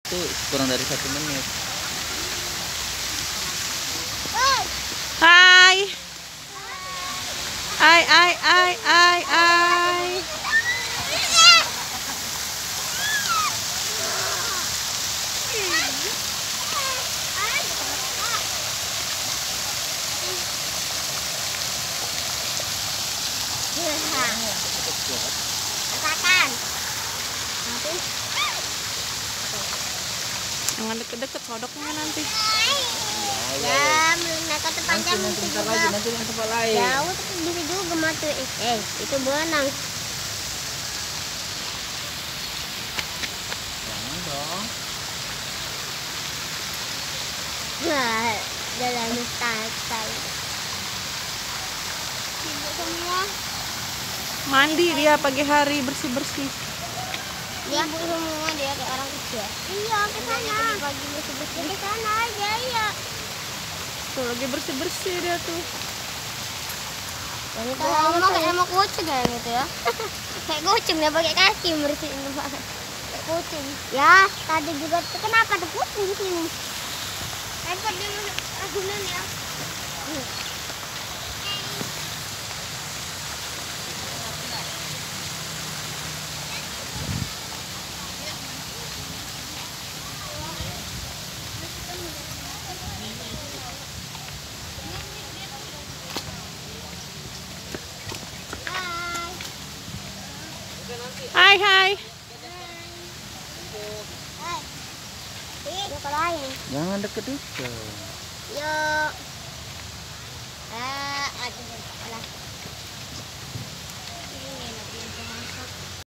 itu kurang dari 1 menit. Hai. Ai ai ai ai ai. Katakan. Nanti. Jangan deket-deket sodoknya nanti. Ya, mereka terpanjang Nanti itu bentar juga. lagi, nanti yang tempat lain. Jauh tapi bisa juga mati. Itu benang. Jangan dong. Wah, jalan style. Sibuk semua. Mandi dia pagi hari bersih-bersih. Ya, bu semua dia kayak orang kerja. Iya, ke sana. Pagi bersih-bersih ke sana aja, iya. Tuh lagi bersih-bersih dia tuh. Kalau kayak mau kucing kayak gitu ya. Kayak kucing dia pakai kaki bersihin tempat. Kayak kucing. Ya, tadi juga kenapa ada kucing di sini? Repot dia masuk agunan ya. Hai hai. Yuk ke lain. Jangan deket-deket. Yuk. Aduh,